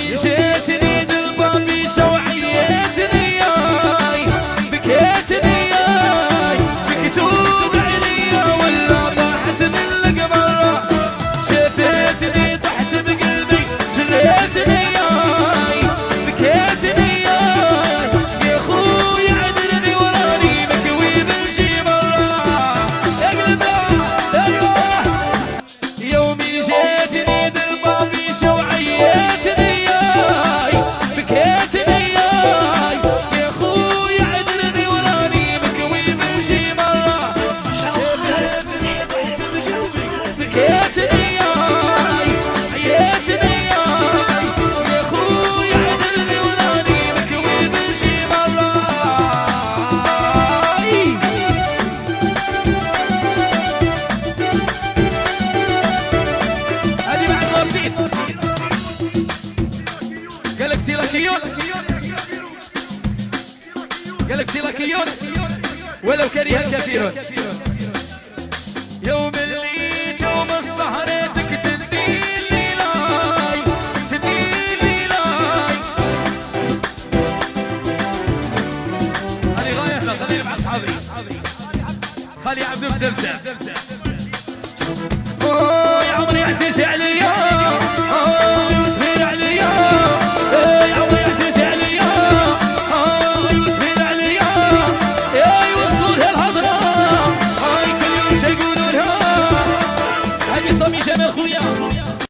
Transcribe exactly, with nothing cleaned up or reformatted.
جيتني دلبابي شوعيتني ياي بكيتني ياي مكتوب عليا ولا طاحت من القمر شفيتني طحت بقلبي جريتني ياي بكيتني ياي يا خويا عذرني وراني مكوي بمشي مرة اقلبه ايوه يومي جيتني دلبابي شوعيتني قلبتي لكيون قلبتي لكيون ولو كره الكثيرون يوم اللي يوم السهرتك تدي لي لاي تدي لي لاي هذه غايتنا خليني مع اصحابي خلي عبد بزمزم اوه يا عمري يا عزيزي عليا